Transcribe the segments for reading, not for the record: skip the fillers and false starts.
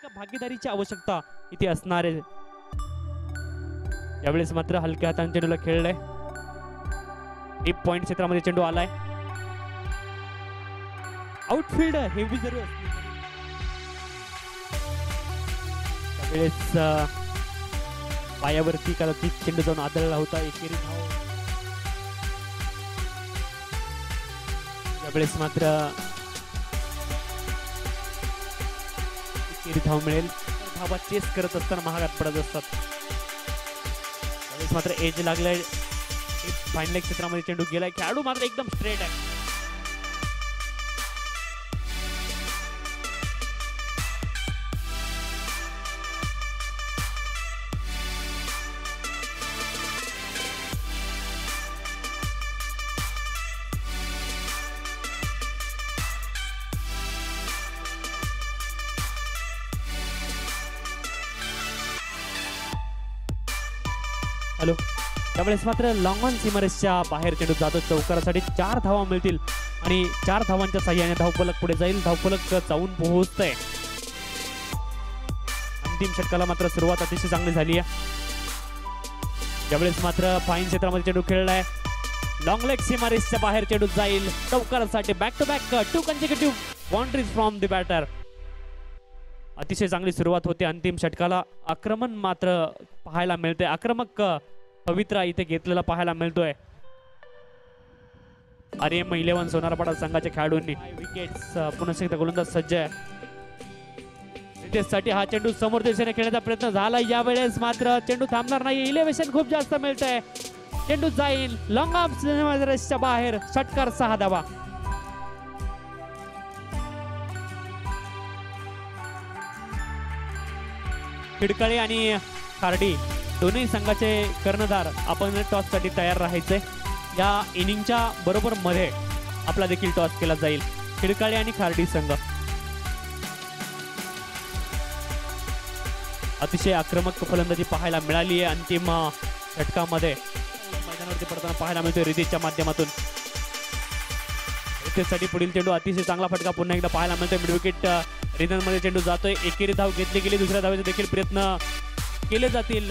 एका भागीदारीची आवश्यकता इथे असणार आहे. यावेळेस मात्र हलक्या हाताने चेंडूला खेळलाय. डीप पॉइंट क्षेत्रामध्ये चेंडू आलाय. आउटफील्ड हेवी जरी असली त्यावेळेस पायावरती कदाचित चेंडू जाऊन आदळला होता. एकेरी धाव. यावेळेस मात्र एकेरी धाव मिळेल. धावा चेस करत असताना महागात पडत असतात. यावेळेस मात्र एज लागलाय. फाईन क्षेत्रामध्ये चेंडू गेलाय. खेळाडू मात्र एकदम स्ट्रेट आहे. हॅलो. त्यावेळेस मात्र लॉंग ऑन सीमारेसच्या बाहेर चेंडू जातो. चौकारासाठी 4 धावा मिळतील आणि 4 धावांच्या साह्याने धावफलक पुढे जाईल. धावफलक जाऊन पोहोचतंय. अंतिम षटकाला मात्र सुरुवात अतिशय चांगली झाली आहे. यावेळेस मात्र फाईन क्षेत्रामध्ये चेंडू खेळलाय. लॉंग लेग सीमारेसच्या बाहेर चेंडू जाईल. चौकारासाठी back to back 2 consecutive boundaries from the batter. अतिशय चांगली सुरुवात होते अंतिम षटकाला. आक्रमण मात्र पाहायला मिळते. आक्रमक पवित्रा इथे घेतलेला पाहायला मिळतोय. आरएम 11 सोनारपाडा संघाच्या खेळाडूंनी विकेट्स पुन्हा एकदा गोलंदाज सज्ज आहे. रितेशसाठी हा चेंडू समोर दिशेने खेळण्याचा प्रयत्न झाला. यावेळेस मात्र चेंडू थांबणार नाही. इलेव्हेशन खूप जास्त मिळतंय. चेंडू जाईल लॉंग ऑफ सीमारेसच्या बाहेर. षटकार 6 धावा. खिडकाळे आणि खार्डी दोन्ही संघाचे कर्णधार आपण टॉस साठी तयार राहायचे. या इनिंगच्या बरोबर मध्ये आपला देखील टॉस केला जाईल. खिडकाळे आणि खार्डी संघ अतिशय आक्रमक फलंदाजी पाहायला मिळाली आहे. अंतिम षटकामध्ये मैदानावरती पडताना पाहायला मिळतोय रितेशच्या माध्यमातून. रितेशसाठी पुढील चेंडू अतिशय चांगला फटका पुन्हा एकदा पाहायला मिळतोय. मिड विकेट रिदन मध्ये चेंडू जातोय. एकेरी धाव घेतली गेली. दुसऱ्या धावेचे देखील प्रयत्न केले जातील.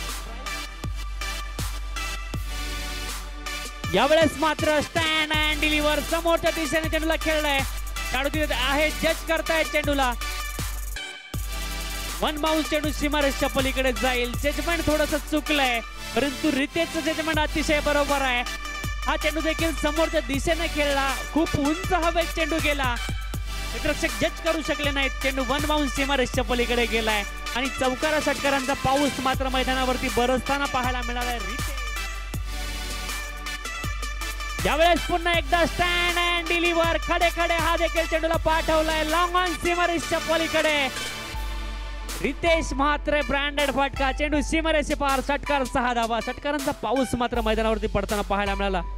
यावेळेस मात्र स्टँड अँड डिलिव्हर समोरच्या दिशेने चेंडूला खेळलाय. खेळाडू तिथे आहे. जज करतायत चेंडूला. 1 बाउन्स चेंडू सीमारेसच्या पलीकडे जाईल. जजमेंट थोडस चुकलंय परंतु रितेशचं जजमेंट अतिशय बरोबर आहे. हा चेंडू देखील समोरच्या दिशेने खेळला. खूप उंच हवेत चेंडू गेला. रक्षक जज करू शकले नाहीत. चेंडू 1 बाउन्स सीमारेसच्या पलीकडे गेलाय आणि चौकारा षटकारांचा पाऊस मात्र मैदानावरती बरसताना पाहायला मिळालाय. यावेळेस पुन्हा एकदा स्टँड अँड डिलिव्हर खडे खडे हा देखील चेंडूला पाठवलाय लॉंग ऑन सीमारेसच्या पलीकडे. रितेश मात्र ब्रँडेड फटका. चेंडू सीमारेस पार. षटकार 6 धावा. षटकारांचा पाऊस मात्र मैदानावरती पडताना पाहायला मिळाला.